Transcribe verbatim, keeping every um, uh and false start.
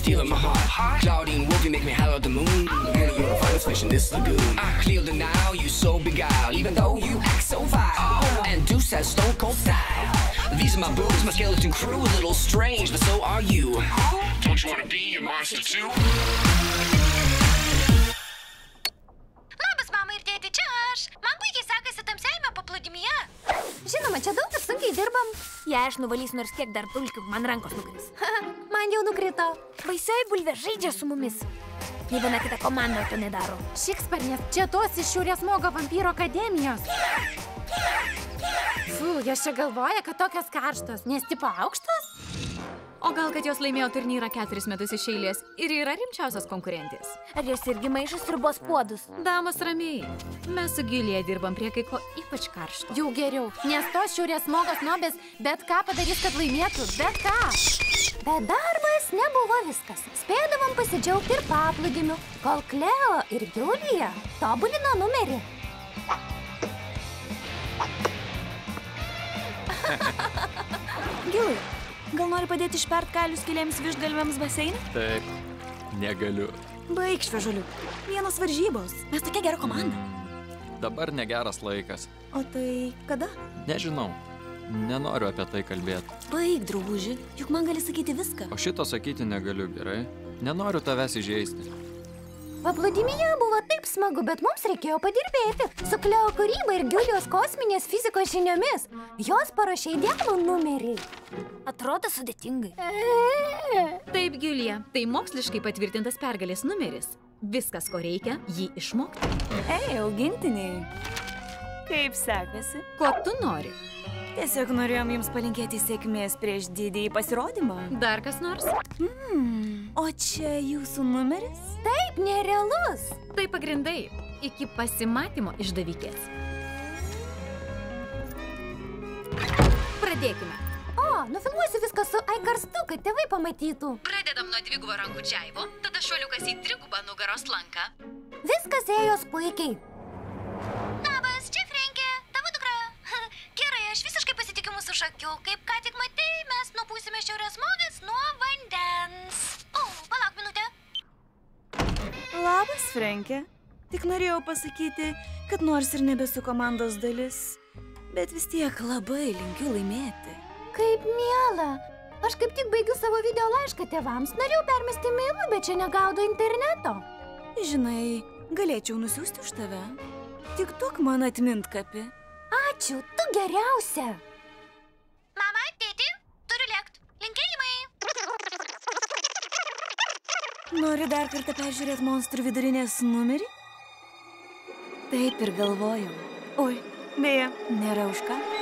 stealing my heart. Claudine Wolf, you make me holler at the moon. And you're a finest fish in this lagoon. I clear the now, you so beguiled, even though you act so vile. And Deuce has stone cold style. These are my boobs, my skeleton crew, a little strange, but so are you. Don't you wanna be a monster too? Labas, mama ir tėti, čia aš. Man puikiai sekasi tamsiajame paplūdimyje. Žinoma, čia daug ir sunkiai dirbam. Jei aš nuvalysiu nors kiek dar dulkių, man rankos nukris. Man jau nukrito. Baisioji bulvė žaidžia su mumis. Nė viena kita komanda to nedaro. Šikspernės, čia tos iš Šiaurės Smogo vampyro akademijos. Fu, jos čia galvoja, kad tokios karštos, nes tipo aukštos? O gal, kad jos laimėjo turnyrą keturis metus iš eilės ir yra rimčiausios konkurentės? Ar jos irgi maišo sriubos puodus? Damos ramiai. Mes su Giulija dirbam prie kai ko ypač karšto. Jau geriau, nes tos Šiaurės Smogos nobės bet ką padarys, kad laimėtų, bet ką. Bet darbas nebuvo viskas. Spėdavom pasidžiaugti ir paplūdimiu, kol Kleo ir Giulija tobulino numerį. Giulija, gal nori padėti išpert kailius keliems vištgalviams baseinį? Taip, negaliu. Baik, švežuliu. Vienos varžybos. Mes tokia gera komanda. Dabar negeras laikas. O tai kada? Nežinau. Nenoriu apie tai kalbėti. Baik, drauguži. Juk man gali sakyti viską. O šito sakyti negaliu, gerai? Nenoriu tavęs įžeisti. Paplūdimyje buvo taip smagu, bet mums reikėjo padirbėti. Su Kleo kūryba ir Giulijos kosminės fizikos žiniomis. Jos parašė idealų numerį. Atrodo sudėtingai. Taip, Giulija, tai moksliškai patvirtintas pergalės numeris. Viskas, ko reikia, jį išmokti. Ei, augintiniai. Kaip sekasi? Ko tu nori? Tiesiog norėjom jums palinkėti sėkmės prieš didįjį pasirodymą. Dar kas nors? Hmm, o čia jūsų numeris? Taip, nerealus. Tai pagrindai. Iki pasimatymo išdavikės. Pradėkime. O, nufilmuosiu viską su iKarstu, kad tėvai pamatytų. Pradedam nuo dvigubo rankų džaivo, tada šuoliukas į trigubą nugaros lanką. Viskas ėjo puikiai. Labas, čia Frenkė, tavo dukra. Gerai, aš visiškai pasitikiu mūsų šakiu. Kaip ką tik matei, mes nupūsime Šiaurės Smogas nuo vandens. O, palauk minutę. Labas, Frenkė. Tik norėjau pasakyti, kad nors ir nebesu komandos dalis, bet vis tiek labai linkiu laimėti. Kaip miela. Aš kaip tik baigiu savo video laišką tėvams. Norėjau permesti mailų, bet čia negaudo interneto. Žinai, galėčiau nusiųsti už tave. Tik tuk man atmintkapį. Ačiū, tu geriausia. Mama, tėti, turiu lėkt. Linkėjimai. Nori dar kartą peržiūrėti monstrų vidurinės numerį? Taip ir galvojau. Oi, beje, nėra už ką.